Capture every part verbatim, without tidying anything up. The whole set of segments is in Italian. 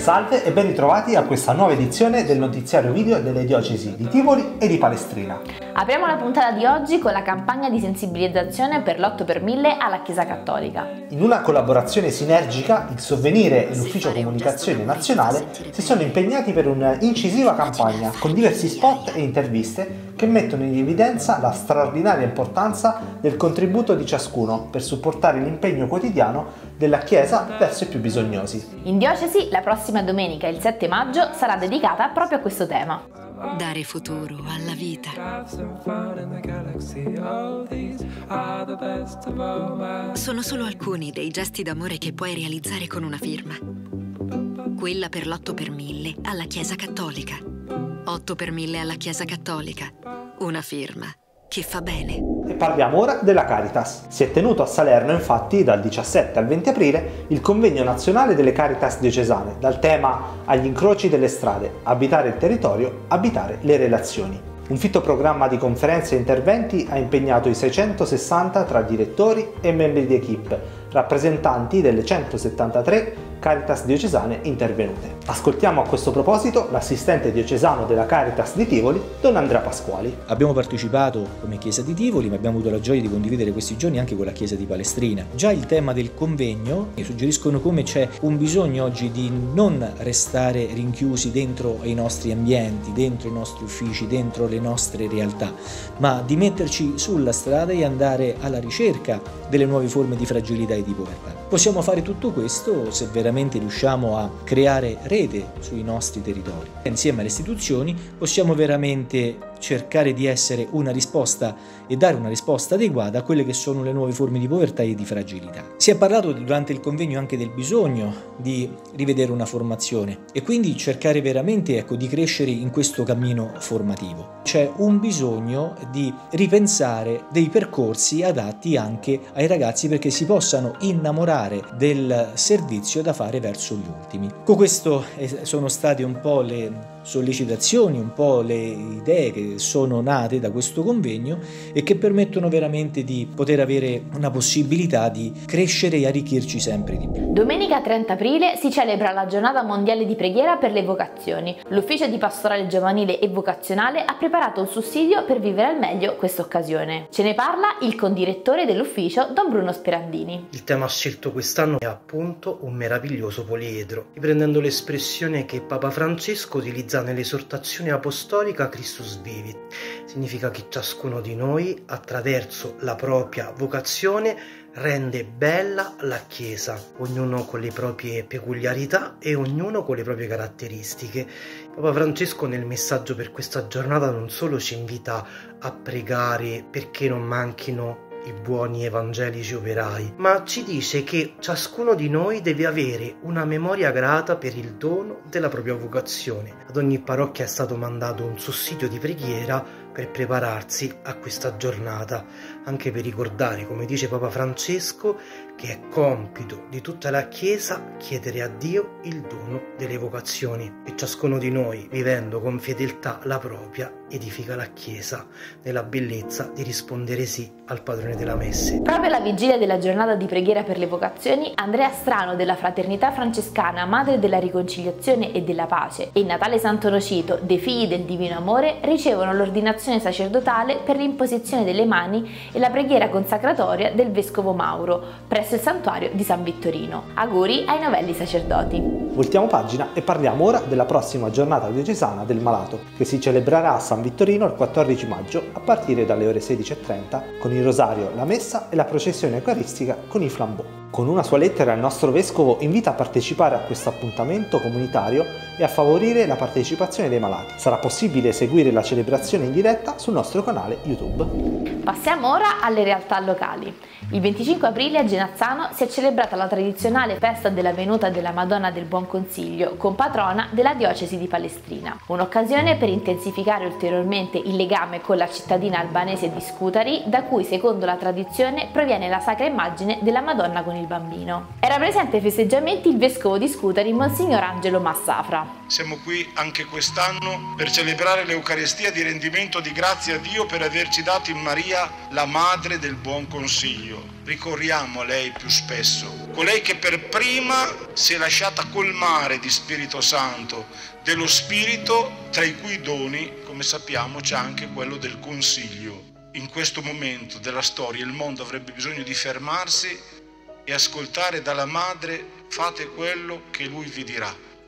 Salve e ben ritrovati a questa nuova edizione del notiziario video delle diocesi di Tivoli e di Palestrina. Apriamo la puntata di oggi con la campagna di sensibilizzazione per l'otto per mille alla Chiesa Cattolica. In una collaborazione sinergica, il Sovvenire e l'Ufficio Comunicazione Nazionale si sono impegnati per un'incisiva campagna con diversi spot e interviste che mettono in evidenza la straordinaria importanza del contributo di ciascuno per supportare l'impegno quotidiano della Chiesa verso i più bisognosi. In diocesi la prossima domenica, il sette maggio, sarà dedicata proprio a questo tema. Dare futuro alla vita. Sono solo alcuni dei gesti d'amore che puoi realizzare con una firma. Quella per l'otto per mille alla Chiesa Cattolica. otto per mille alla Chiesa Cattolica. Una firma che fa bene. E parliamo ora della Caritas. Si è tenuto a Salerno infatti dal diciassette al venti aprile il convegno nazionale delle Caritas diocesane dal tema Agli incroci delle strade, abitare il territorio, abitare le relazioni. Un fitto programma di conferenze e interventi ha impegnato i seicentosessanta tra direttori e membri di equipe, rappresentanti delle centosettantatré Caritas diocesane intervenute. Ascoltiamo a questo proposito l'assistente diocesano della Caritas di Tivoli, Don Andrea Pasquali. Abbiamo partecipato come Chiesa di Tivoli, ma abbiamo avuto la gioia di condividere questi giorni anche con la Chiesa di Palestrina. Già il tema del convegno mi suggeriscono come c'è un bisogno oggi di non restare rinchiusi dentro i nostri ambienti, dentro i nostri uffici, dentro le nostre realtà, ma di metterci sulla strada e andare alla ricerca delle nuove forme di fragilità e di povertà. Possiamo fare tutto questo se veramente riusciamo a creare rete sui nostri territori. Insieme alle istituzioni possiamo veramente cercare di essere una risposta e dare una risposta adeguata a quelle che sono le nuove forme di povertà e di fragilità. Si è parlato durante il convegno anche del bisogno di rivedere una formazione e quindi cercare veramente ecco, di crescere in questo cammino formativo. C'è un bisogno di ripensare dei percorsi adatti anche ai ragazzi perché si possano innamorare del servizio da fare verso gli ultimi. Con questo sono state un po' le sollecitazioni, un po' le idee che sono nate da questo convegno e che permettono veramente di poter avere una possibilità di crescere e arricchirci sempre di più. Domenica trenta aprile si celebra la giornata mondiale di preghiera per le vocazioni. L'Ufficio di Pastorale Giovanile e Vocazionale ha preparato un sussidio per vivere al meglio questa occasione. Ce ne parla il condirettore dell'ufficio, Don Bruno Sperandini. Il tema scelto quest'anno è appunto un meraviglioso poliedro, riprendendo l'espressione che Papa Francesco utilizza nell'esortazione apostolica Christus Vivit. Significa che ciascuno di noi, attraverso la propria vocazione, rende bella la Chiesa, ognuno con le proprie peculiarità e ognuno con le proprie caratteristiche. Papa Francesco nel messaggio per questa giornata non solo ci invita a pregare perché non manchino i buoni evangelici operai, ma ci dice che ciascuno di noi deve avere una memoria grata per il dono della propria vocazione. Ad ogni parrocchia è stato mandato un sussidio di preghiera per prepararsi a questa giornata, anche per ricordare, come dice Papa Francesco, che è compito di tutta la Chiesa chiedere a Dio il dono delle vocazioni e ciascuno di noi, vivendo con fedeltà la propria, edifica la Chiesa nella bellezza di rispondere sì al padrone della messe. Proprio alla vigilia della giornata di preghiera per le vocazioni, Andrea Strano della Fraternità Francescana Madre della Riconciliazione e della Pace e Natale Santo Nocito dei Figli del Divino Amore ricevono l'ordinazione sacerdotale per l'imposizione delle mani e la preghiera consacratoria del Vescovo Mauro presso il santuario di San Vittorino. Auguri ai novelli sacerdoti. Voltiamo pagina e parliamo ora della prossima giornata diocesana del malato, che si celebrerà a San Vittorino il quattordici maggio a partire dalle ore sedici e trenta con il rosario, la messa e la processione eucaristica con i flambò. Con una sua lettera il nostro vescovo invita a partecipare a questo appuntamento comunitario e a favorire la partecipazione dei malati. Sarà possibile seguire la celebrazione in diretta sul nostro canale YouTube. Passiamo ora alle realtà locali. Il venticinque aprile a Genazzano si è celebrata la tradizionale festa della venuta della Madonna del Buon Consiglio, compatrona della diocesi di Palestrina. Un'occasione per intensificare ulteriormente il legame con la cittadina albanese di Scutari, da cui secondo la tradizione proviene la sacra immagine della Madonna con il il bambino. Era presente ai festeggiamenti il vescovo di Scutari, Monsignor Angelo Massafra. Siamo qui anche quest'anno per celebrare l'Eucaristia di rendimento di grazie a Dio per averci dato in Maria la madre del buon consiglio. Ricorriamo a lei più spesso, colei che per prima si è lasciata colmare di Spirito Santo, dello Spirito tra i cui doni, come sappiamo, c'è anche quello del consiglio. In questo momento della storia il mondo avrebbe bisogno di fermarsi e ascoltare dalla madre: fate quello che lui vi dirà,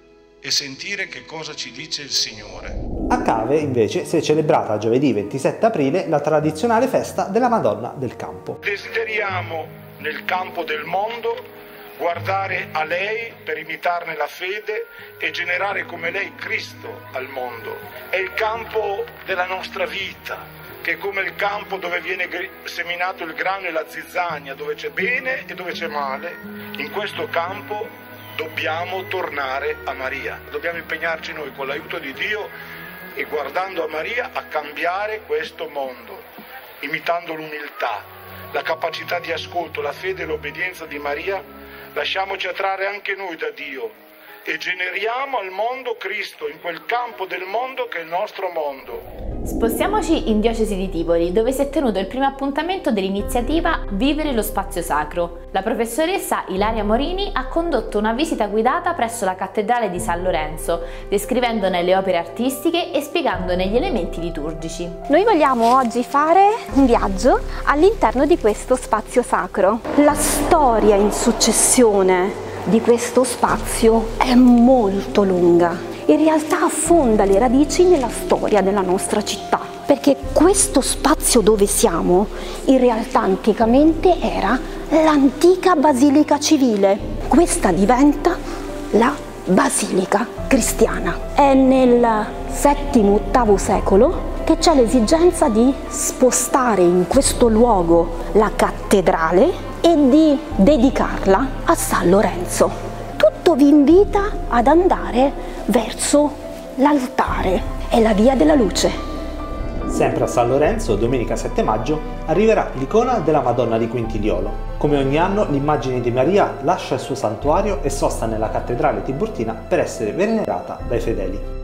e sentire che cosa ci dice il Signore. A Cave invece si è celebrata giovedì ventisette aprile la tradizionale festa della Madonna del Campo. Desideriamo nel campo del mondo guardare a lei per imitarne la fede e generare come lei Cristo al mondo. È il campo della nostra vita, che è come il campo dove viene seminato il grano e la zizzania, dove c'è bene e dove c'è male. In questo campo dobbiamo tornare a Maria, dobbiamo impegnarci noi con l'aiuto di Dio e guardando a Maria a cambiare questo mondo, imitando l'umiltà, la capacità di ascolto, la fede e l'obbedienza di Maria. Lasciamoci attrarre anche noi da Dio e generiamo al mondo Cristo, in quel campo del mondo che è il nostro mondo. Spostiamoci in diocesi di Tivoli, dove si è tenuto il primo appuntamento dell'iniziativa Vivere lo spazio sacro. La professoressa Ilaria Morini ha condotto una visita guidata presso la cattedrale di San Lorenzo, descrivendone le opere artistiche e spiegandone gli elementi liturgici. Noi vogliamo oggi fare un viaggio all'interno di questo spazio sacro. La storia in successione di questo spazio è molto lunga. In realtà affonda le radici nella storia della nostra città, perché questo spazio dove siamo in realtà anticamente era l'antica basilica civile. Questa diventa la basilica cristiana. È nel settimo ottavo secolo che c'è l'esigenza di spostare in questo luogo la cattedrale e di dedicarla a San Lorenzo. Tutto vi invita ad andare verso l'altare, è la via della luce. Sempre a San Lorenzo, domenica sette maggio, arriverà l'icona della Madonna di Quintiliolo. Come ogni anno, l'immagine di Maria lascia il suo santuario e sosta nella cattedrale tiburtina per essere venerata dai fedeli.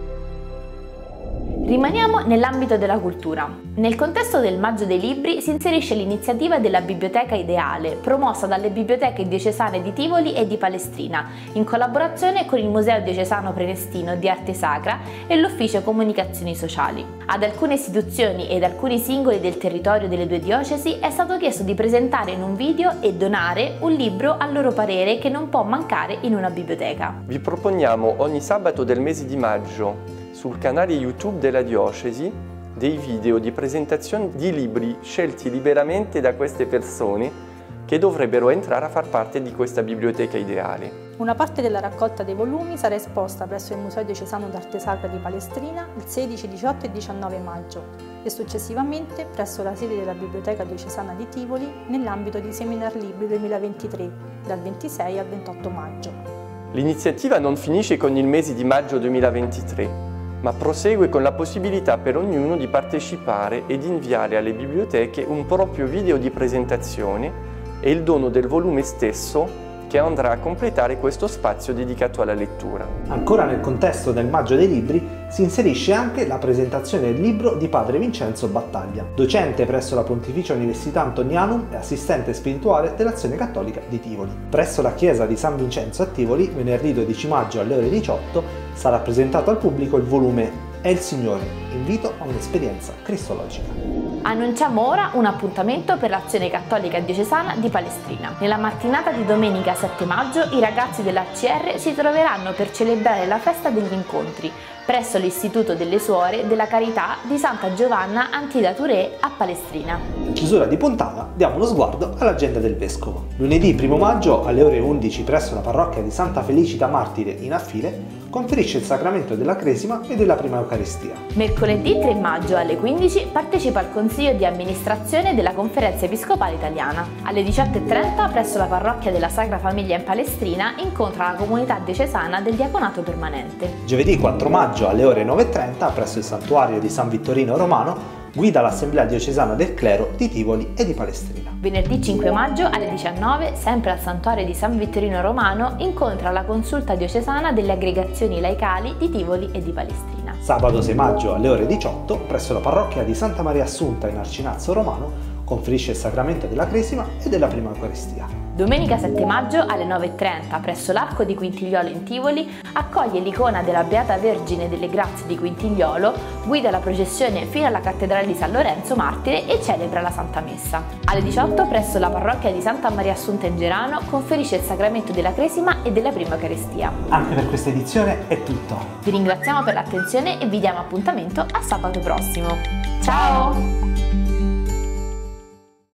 Rimaniamo nell'ambito della cultura. Nel contesto del Maggio dei Libri si inserisce l'iniziativa della Biblioteca Ideale, promossa dalle biblioteche diocesane di Tivoli e di Palestrina, in collaborazione con il Museo Diocesano Prenestino di Arte Sacra e l'Ufficio Comunicazioni Sociali. Ad alcune istituzioni ed alcuni singoli del territorio delle due diocesi è stato chiesto di presentare in un video e donare un libro a loro parere che non può mancare in una biblioteca. Vi proponiamo ogni sabato del mese di maggio sul canale YouTube della diocesi dei video di presentazione di libri scelti liberamente da queste persone che dovrebbero entrare a far parte di questa biblioteca ideale. Una parte della raccolta dei volumi sarà esposta presso il Museo Diocesano d'Arte Sacra di Palestrina il sedici, diciotto e diciannove maggio e successivamente presso la sede della Biblioteca Diocesana di Tivoli nell'ambito di Seminar Libri duemilaventitré dal ventisei al ventotto maggio. L'iniziativa non finisce con il mese di maggio duemilaventitré, ma prosegue con la possibilità per ognuno di partecipare ed inviare alle biblioteche un proprio video di presentazione e il dono del volume stesso che andrà a completare questo spazio dedicato alla lettura. Ancora nel contesto del Maggio dei Libri si inserisce anche la presentazione del libro di padre Vincenzo Battaglia, docente presso la Pontificia Università Antonianum e assistente spirituale dell'Azione Cattolica di Tivoli. Presso la chiesa di San Vincenzo a Tivoli, venerdì dodici maggio alle ore diciotto, sarà presentato al pubblico il volume È il Signore, invito a un'esperienza cristologica. Annunciamo ora un appuntamento per l'Azione Cattolica Diocesana di Palestrina. Nella mattinata di domenica sette maggio i ragazzi dell'A C R si troveranno per celebrare la festa degli incontri presso l'Istituto delle Suore della Carità di Santa Giovanna Antida Touré a Palestrina. In chiusura di puntata diamo uno sguardo all'agenda del Vescovo. Lunedì primo maggio alle ore undici presso la parrocchia di Santa Felicita Martire in Affile conferisce il sacramento della Cresima e della Prima Eucaristia. Mercoledì tre maggio alle quindici partecipa al Consiglio di amministrazione della Conferenza Episcopale Italiana. Alle diciotto e trenta presso la parrocchia della Sacra Famiglia in Palestrina incontra la comunità diocesana del Diaconato Permanente. Giovedì quattro maggio alle ore nove e trenta presso il santuario di San Vittorino Romano guida l'Assemblea diocesana del clero di Tivoli e di Palestrina. Venerdì cinque maggio alle diciannove, sempre al santuario di San Vittorino Romano, incontra la consulta diocesana delle aggregazioni laicali di Tivoli e di Palestrina. Sabato sei maggio alle ore diciotto, presso la parrocchia di Santa Maria Assunta in Arcinazzo Romano, conferisce il sacramento della Cresima e della Prima Eucaristia. Domenica sette maggio alle nove e trenta, presso l'Arco di Quintigliolo in Tivoli, accoglie l'icona della Beata Vergine delle Grazie di Quintigliolo, guida la processione fino alla cattedrale di San Lorenzo Martire e celebra la Santa Messa. Alle diciotto, presso la parrocchia di Santa Maria Assunta in Gerano, conferisce il sacramento della Cresima e della Prima Eucaristia. Anche per questa edizione è tutto. Vi ringraziamo per l'attenzione e vi diamo appuntamento a sabato prossimo. Ciao!